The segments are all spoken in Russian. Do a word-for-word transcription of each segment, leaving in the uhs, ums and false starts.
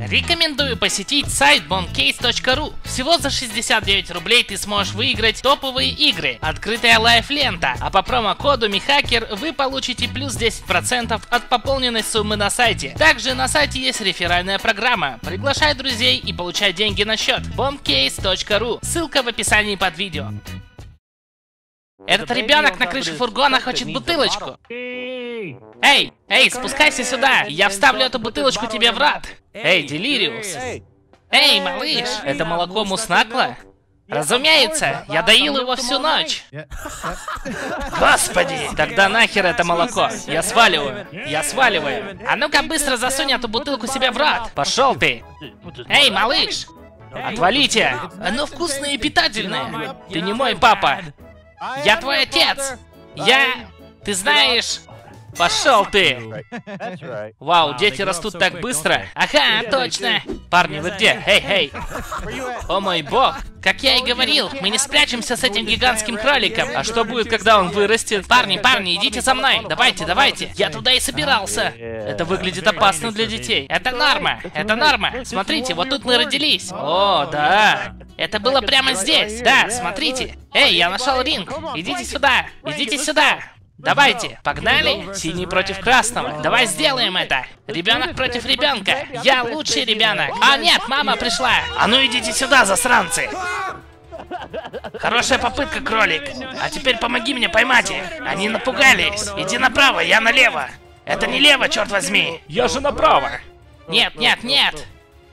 Рекомендую посетить сайт бомбкейс точка ру. Всего за шестьдесят девять рублей ты сможешь выиграть топовые игры, открытая лайф-лента, а по промокоду Михакер вы получите плюс десять процентов от пополненной суммы на сайте. Также на сайте есть реферальная программа. Приглашай друзей и получай деньги на счет. бомбкейс точка ру. Ссылка в описании под видео. Этот ребенок на крыше фургона хочет бутылочку. Эй, эй, спускайся сюда, я вставлю эту бутылочку тебе в рот. Эй, Делириус. Эй, малыш, это молоко Муснакла? Разумеется, я доил его всю ночь. Господи, тогда нахер это молоко? Я сваливаю, я сваливаю. А ну-ка быстро засунь эту бутылку себе в рот. Пошел ты. Эй, малыш. Отвалите. Оно вкусное и питательное. Ты не мой папа. Я твой отец! Я... Ты знаешь... Пошел ты! Вау, дети растут так быстро! Ага, точно! Парни, вы где? Эй, эй! О мой бог! Как я и говорил, мы не спрячемся с этим гигантским кроликом. А что будет, когда он вырастет? Парни, парни, идите за мной! Давайте, давайте! Я туда и собирался! Это выглядит опасно для детей. Это норма! Это норма! Смотрите, вот тут мы родились! О, да! Это было прямо здесь! Да, смотрите! Эй, я нашел ринг! Идите сюда! Идите сюда! Давайте, погнали! Синий против красного. Давай сделаем это! Ребенок против ребенка! Я лучший ребенок! А нет, мама пришла! А ну идите сюда, засранцы! Хорошая попытка, кролик! А теперь помоги мне поймать их! Они напугались! Иди направо, я налево! Это не лево, черт возьми! Я же направо! Нет, нет, нет!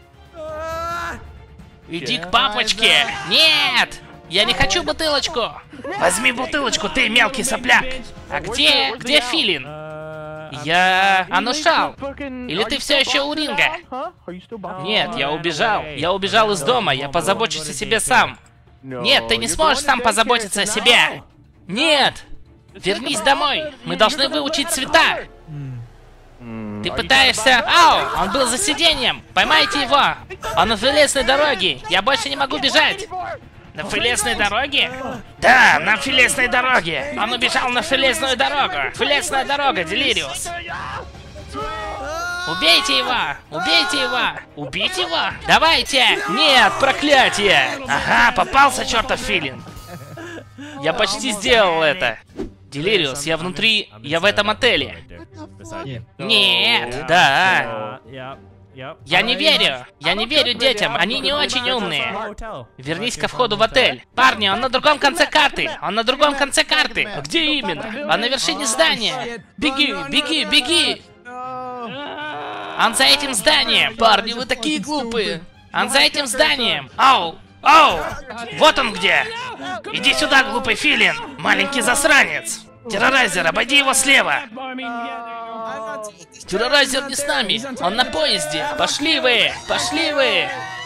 Иди к папочке! Нет! Я не хочу бутылочку! Возьми бутылочку, ты мелкий сопляк! А где... где Филин? Я... Анушал! Или ты все еще у ринга? Нет, я убежал. Я убежал из дома, я позабочусь о себе сам. Нет, ты не сможешь сам позаботиться о себе! Нет! Вернись домой! Мы должны выучить цвета! Ты пытаешься... Ау! Он был за сиденьем! Поймайте его! Он на филесной дороге! Я больше не могу бежать! На филесной дороге? Да, на филесной дороге! Он убежал на филесную дорогу! Филесная дорога, Делириус! Убейте его! Убейте его! Убить его? Давайте! Нет, проклятие! Ага, попался чертов Филин! Я почти сделал это! Делириус, я внутри... Я в этом отеле! Нет! Да! Я не верю! Я не верю детям! Они не очень умные! Вернись ко входу в отель! Парни, он на другом конце карты! Он на другом конце карты! Где именно? Он на вершине здания! Беги, беги, беги! Он за этим зданием! Парни, вы такие глупые! Он за этим зданием! Ау! Ау! Вот он где! Иди сюда, глупый Филин! Маленький засранец! Террорайзер, обойди его слева! Террорайзер не с нами! Он на поезде! Пошли вы! Пошли вы!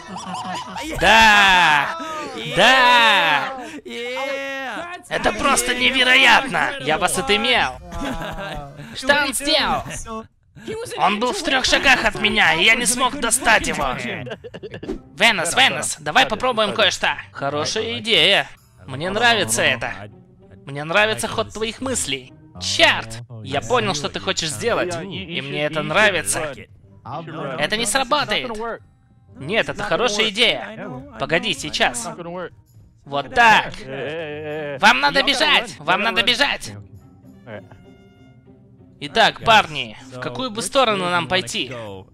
Да! Да! Это просто невероятно! Я вас отымел! Что он сделал? Он был в трех шагах от меня, и я не смог достать его! Венус, Венус, давай попробуем кое-что! Хорошая идея! Мне нравится это! Мне нравится ход твоих мыслей! Черт! Я понял, что ты хочешь сделать, и мне это нравится. Это не сработает. Нет, это хорошая идея. Погоди, сейчас. Вот так. Вам надо бежать! Вам надо бежать! Итак, парни, в какую бы сторону нам пойти?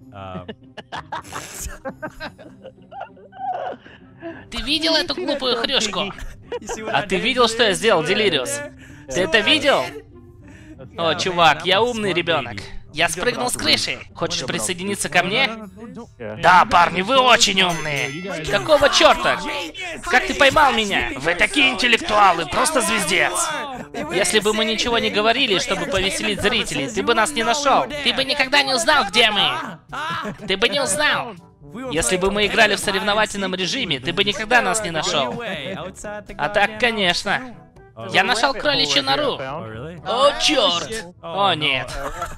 Ты видел эту глупую хрюшку? А ты видел, что я сделал, Делириус? Ты это видел? О, чувак, я умный ребенок. Я спрыгнул с крыши. Хочешь присоединиться ко мне? Да, парни, вы очень умные. Какого черта? Как ты поймал меня? Вы такие интеллектуалы, просто звездец. Если бы мы ничего не говорили, чтобы повеселить зрителей, ты бы нас не нашел. Ты бы никогда не узнал, где мы. Ты бы не узнал. Если бы мы играли в соревновательном режиме, ты бы никогда нас не нашел. А так, конечно. Я нашел кроличью нору. О, черт! О, нет.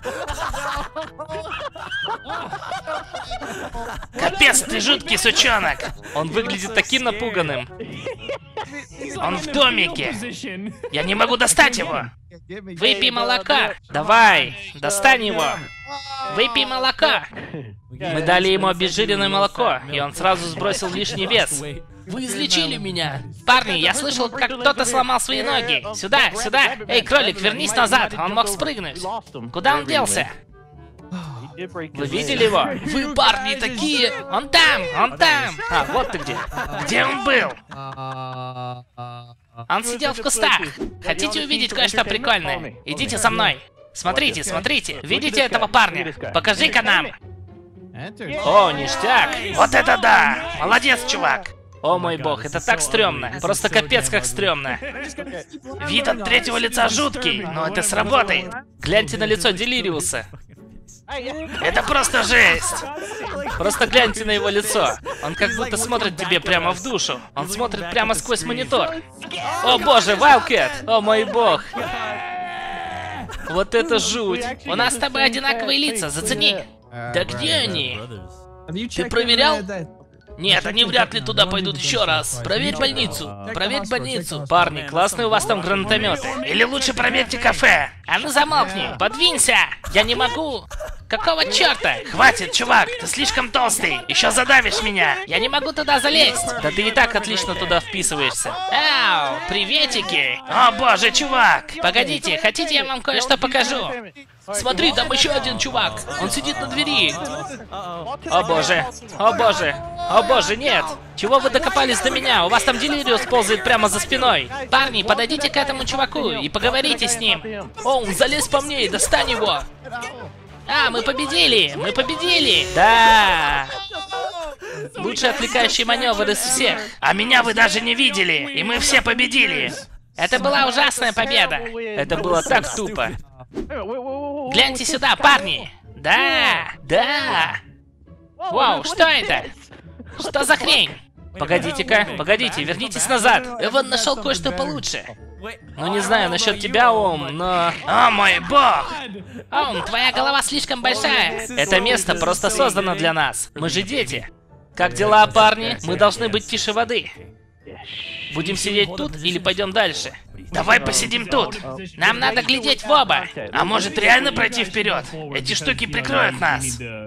Капец, ты жуткий сучонок. Он выглядит таким напуганным. Он в домике. Я не могу достать его. Выпей молока. Давай, достань его. Выпей молока. Мы дали ему обезжиренное молоко, и он сразу сбросил лишний вес. Вы излечили меня. Парни, я слышал, как кто-то сломал свои ноги. Сюда, сюда. Эй, кролик, вернись назад. Он мог спрыгнуть. Куда он делся? Вы видели его? Вы, парни, такие... Он там, он там. А, вот ты где. Где он был? Он сидел в кустах. Хотите увидеть кое-что прикольное? Идите со мной. Смотрите, смотрите. Видите этого парня? Покажи-ка нам. О, ништяк. Вот это да. Молодец, чувак. О мой бог, это так стрёмно. Просто капец как стрёмно. Вид от третьего лица жуткий, но это сработает. Гляньте на лицо Делириуса. Это просто жесть. Просто гляньте на его лицо. Он как будто смотрит тебе прямо в душу. Он смотрит прямо сквозь монитор. О боже, Вайлдкэт! О мой бог! Вот это жуть. У нас с тобой одинаковые лица, зацени. Да где они? Ты проверял? Нет, они вряд ли туда пойдут еще раз. Проверь больницу. Проверь больницу. Парни, классные у вас там гранатометы. Или лучше проверьте кафе. А ну замолкни, подвинься. Я не могу. Какого черта? Хватит, чувак, ты слишком толстый. Еще задавишь меня. Я не могу туда залезть. Да ты и так отлично туда вписываешься. Ау, приветики. О боже, чувак. Погодите, хотите я вам кое-что покажу? Смотри, там еще один чувак. Он сидит на двери. О боже, о боже, о боже, нет. Чего вы докопались до меня? У вас там Делириус ползает прямо за спиной. Парни, подойдите к этому чуваку и поговорите с ним. О, он залез по мне и достань его. А, мы победили! Мы победили! Да! Лучший отвлекающий маневр из всех. А меня вы даже не видели, и мы все победили. Это была ужасная победа. Это было так тупо. Гляньте сюда, парни! Да! Да! Вау, что это? Что за хрень? Погодите-ка, погодите, вернитесь назад. Эван нашел кое-что получше. Ну не знаю насчет тебя, Ом, но... О мой бог! Ом, твоя голова слишком большая. Это место просто создано для нас. Мы же дети. Как дела, парни? Мы должны быть тише воды. Будем сидеть тут или пойдем дальше? Давай посидим тут. Нам надо глядеть в оба. А может реально пройти вперед? Эти штуки прикроют нас.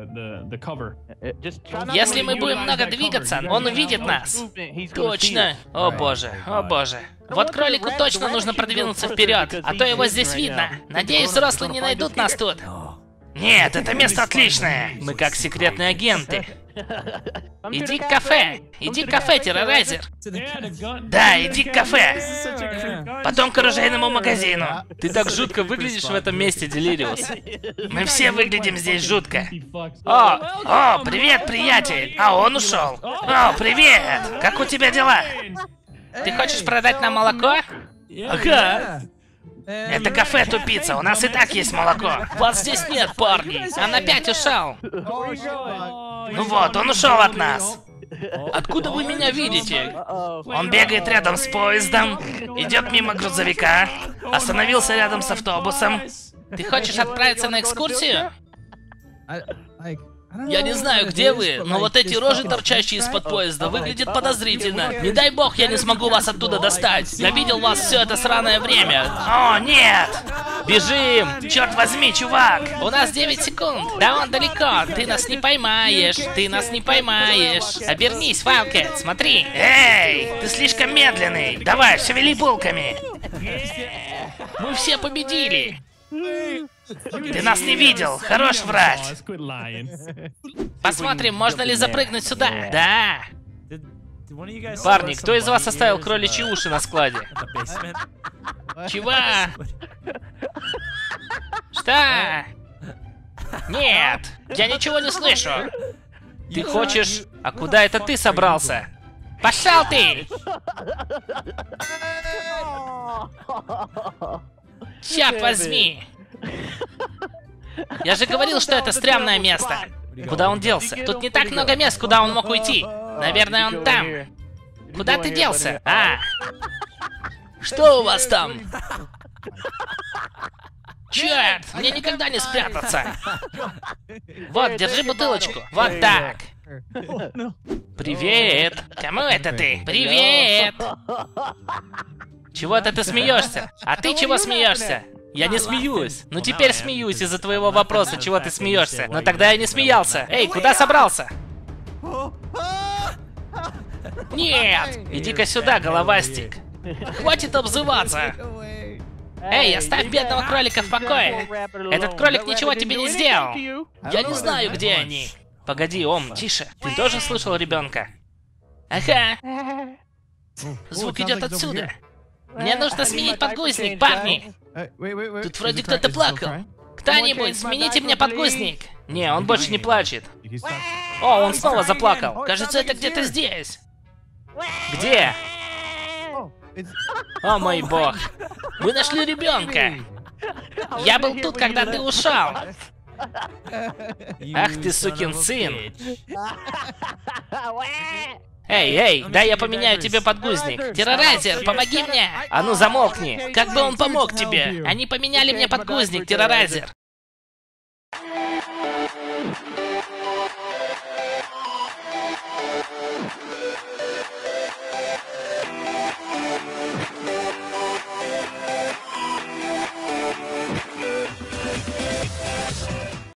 Если мы будем много двигаться, он увидит нас. Точно. О боже, о боже. Вот кролику точно нужно продвинуться вперед, а то его здесь видно. Надеюсь, взрослые не найдут нас тут. Нет, это место отличное. Мы как секретные агенты. Иди к кафе. Иди к кафе, террорайзер. Да, иди к кафе. Потом к оружейному магазину. Ты так жутко выглядишь в этом месте, Делириус. Мы все выглядим здесь жутко. О, о, привет, приятель. А он ушел. О, привет. Как у тебя дела? Ты хочешь продать нам молоко? Ага. Это кафе, тупица, у нас и так есть молоко. Вас здесь нет, парни. Он опять ушел. Ну вот, он ушел от нас. Откуда вы меня видите? Он бегает рядом с поездом, идет мимо грузовика, остановился рядом с автобусом. Ты хочешь отправиться на экскурсию? Я не знаю, где вы, но вот эти рожи, торчащие из-под поезда, выглядят подозрительно. Не дай бог, я не смогу вас оттуда достать. Я видел вас все это сраное время. О, нет! Бежим! Черт возьми, чувак! У нас девять секунд. Да он далеко. Ты нас не поймаешь. Ты нас не поймаешь. Обернись, Вайлдкэт, смотри. Эй, ты слишком медленный. Давай, шевели булками. Мы все победили. Ты нас не видел, хорош врать. Посмотрим, можно ли запрыгнуть сюда. Да. Парни, кто из вас оставил кроличьи уши на складе? Чего? Что? Нет, я ничего не слышу. Ты хочешь? А куда это ты собрался? Пошел ты! Черт возьми! Я же говорил, что это стрёмное место. Куда он делся? Тут не так много мест, куда он мог уйти. Наверное, он там. Куда ты делся? А! Что у вас там? Черт! Мне никогда не спрятаться. Вот, держи бутылочку. Вот так. Привет. Кому это ты? Привет. Чего-то ты смеешься? А ты чего смеешься? Я не смеюсь. Ну теперь смеюсь из-за твоего вопроса, чего ты смеешься. Но тогда я не смеялся. Эй, куда собрался? Нет! Иди-ка сюда, головастик. Хватит обзываться. Эй, оставь бедного кролика в покое. Этот кролик ничего тебе не сделал. Я не знаю, где они. Погоди, Ом, тише. Ты тоже слышал ребенка? Ага. Звук идет отсюда. Мне нужно сменить подгузник, парни. Тут вроде кто-то плакал. Кто-нибудь, смените мне подгузник. Не, он больше не плачет. О, он снова заплакал. Кажется, это где-то здесь. Где? О мой бог. Вы нашли ребенка. Я был тут, когда ты ушел. Ах ты сукин сын. Эй, эй, дай я поменяю тебе подгузник. Террорайзер, помоги мне. А ну замолкни. Как бы он помог тебе? Они поменяли мне подгузник, Террорайзер.